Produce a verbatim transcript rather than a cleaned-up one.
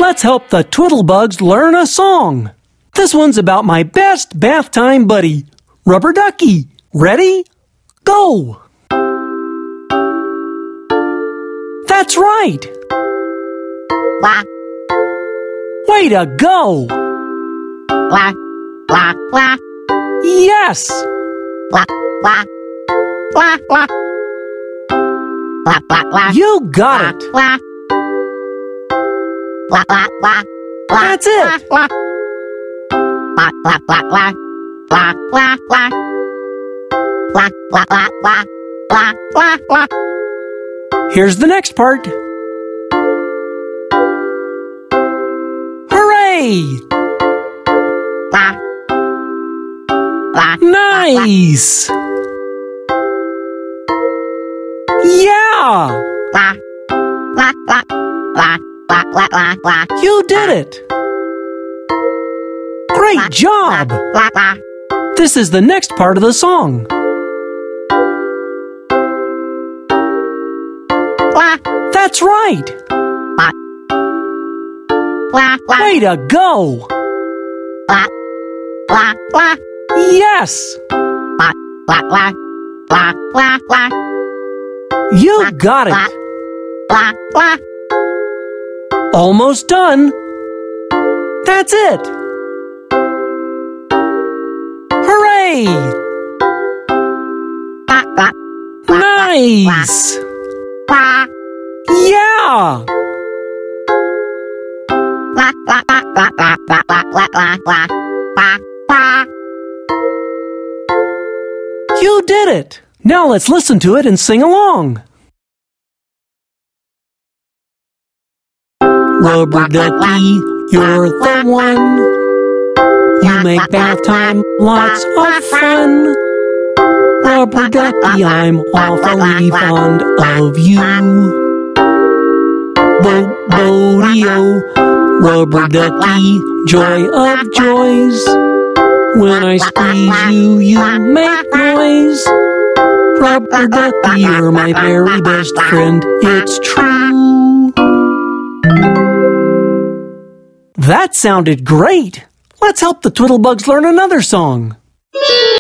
let's help the Twiddlebugs learn a song. This one's about my best bath time buddy, Rubber Ducky. Ready? Go! That's right! Quack, Way to go! quack, quack, quack, Yes! quack, quack, quack, quack, quack, quack, quack, You got it! quack, quack, quack, quack, quack, That's it! quack, quack, quack, quack, quack, quack, quack, quack, quack, quack, quack, quack, quack, quack, quack. Here's the next part. Hooray! Quack, quack, Nice! Yeah! quack, quack, quack, quack, quack, quack, quack, quack. You did it! Great job! Quack, quack. This is the next part of the song. Quack, That's right! quack, quack, quack, Way to go! quack, quack, quack, Yes! quack, quack, quack, quack, quack, quack, You got quack, it! quack, quack. Almost done! That's it! Hooray! Quack, quack, Nice! quack, Yeah! quack, quack, quack, quack, quack, quack, quack, quack, quack, quack, quack. You did it! Now let's listen to it and sing along. Rubber Ducky, you're the one. You make bath time lots of fun. Rubber Ducky, I'm awfully fond of you. Bo-bo-dee-o, Rubber Ducky, joy of joys. When I squeeze you, you make noise. Rubber Ducky, you're my very best friend, it's true. That sounded great! Let's help the Twiddlebugs learn another song.